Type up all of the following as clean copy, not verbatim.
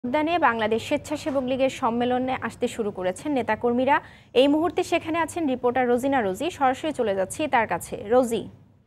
উদ্যানে বাংলাদেশ স্বেচ্ছাসেবক লীগের সম্মেলনে আসতে শুরু করেছেন নেতাকর্মীরা। এই মুহূর্তে সেখানে আছেন রিপোর্টার রোজিনা রোজি। সরাসরি চলে যাচ্ছি তার কাছে। রোজি,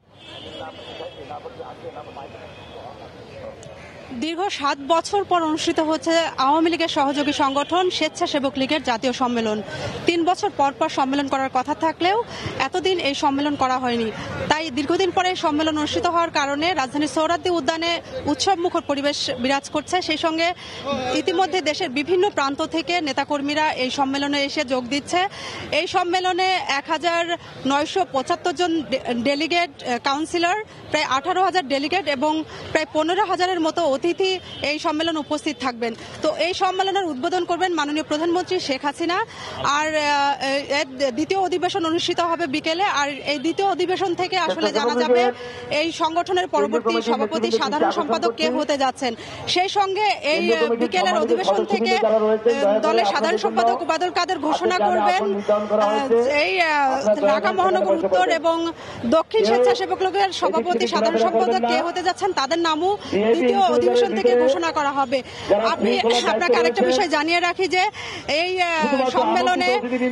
দীর্ঘ ৭ বছর পর অনুষ্ঠিত হচ্ছে আওয়ামী লীগের সহযোগী সংগঠন স্বেচ্ছাসেবক লীগের জাতীয় সম্মেলন। ৩ বছর পর পর সম্মেলন করার কথা থাকলেও এতদিন এই সম্মেলন করা হয়নি। তাই দীর্ঘদিন পরে সম্মেলন অনুষ্ঠিত হওয়ার কারণে রাজধানীর সোহরাওয়ার্দী উদ্যানে উৎসবমুখর পরিবেশ বিরাজ করছে। সেই সঙ্গে ইতিমধ্যে দেশের বিভিন্ন প্রান্ত থেকে নেতাকর্মীরা এই সম্মেলনে এসে যোগ দিচ্ছে। এই সম্মেলনে ১,৯৭৫ জন ডেলিগেট, কাউন্সিলর, প্রায় ১৮,০০০ ডেলিগেট এবং প্রায় ১৫,০০০-এর মতো অতিথি এই সম্মেলনে উপস্থিত থাকবেন। তো এই সম্মেলনের উদ্বোধন করবেন মাননীয় প্রধানমন্ত্রী শেখ হাসিনা। আর দ্বিতীয় অধিবেশন অনুষ্ঠিত হবে বিকেলে। আর এই দ্বিতীয় অধিবেশন থেকে আসলে জানা যাবে এই সংগঠনের পরবর্তী সভাপতি, সাধারণ সম্পাদক কে হতে যাচ্ছেন। সেই সঙ্গে এই বিকেলের অধিবেশন থেকে দলের সাধারণ সম্পাদক ওবায়দুল কাদের ঘোষণা করবেন এই ঢাকা মহানগর উত্তর এবং দক্ষিণ স্বেচ্ছাসেবক লীগের সভাপতি, সাধারণ সম্পাদক কে হতে যাচ্ছেন তাদের নামও দ্বিতীয় অধিবেশন থেকে ঘোষণা করা হবে। আপনাকে আরেকটা বিষয় জানিয়ে রাখি যে এই সম্মেলনে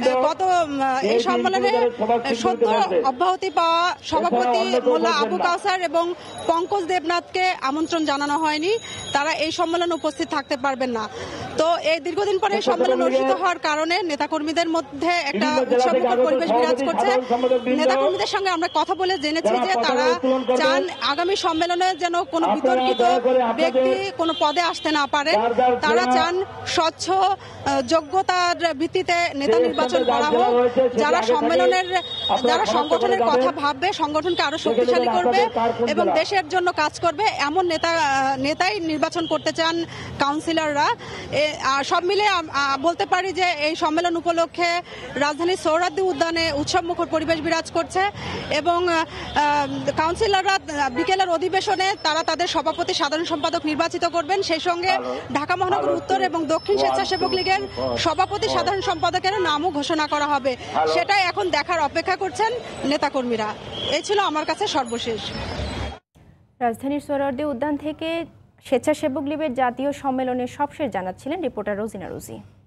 সদ্য অব্যাহতি পাওয়া সভাপতি মোল্লা আবু কাউসার এবং পঙ্কজ দেবনাথকে আমন্ত্রণ জানানো হয়নি। তারা এই সম্মেলনে উপস্থিত থাকতে পারবেন না। তো এই দীর্ঘদিন পরে সম্মেলন অনুষ্ঠিত হওয়ার কারণে নেতাকর্মীদের মধ্যে একটা উৎসবমুখর পরিবেশ বিরাজ করছে। নেতাকর্মীদের সঙ্গে আমরা কথা বলে জেনেছি যে তারা চান আগামী সম্মেলনে যেন কোনো বিতর্কিত ব্যক্তি কোনো পদে আসতে না পারেন। তারা চান স্বচ্ছ যোগ্যতার ভিত্তিতে নেতা নির্বাচন করা হোক। যারা সংগঠনের কথা ভাববে, সংগঠনকে আরো শক্তিশালী করবে এবং দেশের জন্য কাজ করবে, এমন নেতাই নির্বাচন করতে চান কাউন্সিলররা। সব মিলে বলতে পারি যে এই সম্মেলন উপলক্ষে রাজধানীর সোহরাওয়ার্দী উদ্যানে উৎসবমুখর পরিবেশ বিরাজ করছে এবং কাউন্সিলররা বিকেলের অধিবেশনে তারা তাদের সভাপতি, সাধারণ সম্পাদক নির্বাচিত করবেন। সেই সঙ্গে ঢাকা মহানগর উত্তর এবং দক্ষিণ স্বেচ্ছাসেবক লীগের সভাপতি, সাধারণ সম্পাদকের নামও ঘোষণা করা হবে। সেটাই এখন দেখার অপেক্ষা করছেন নেতাকর্মীরা। এই ছিল আমার কাছে সর্বশেষ। রাজধানীর সোহরাওয়ার্দী উদ্যান থেকে স্বেচ্ছাসেবক লীগের জাতীয় সম্মেলনের সবশেষ জানাচ্ছিলেন রিপোর্টার রোজিনা রোজি।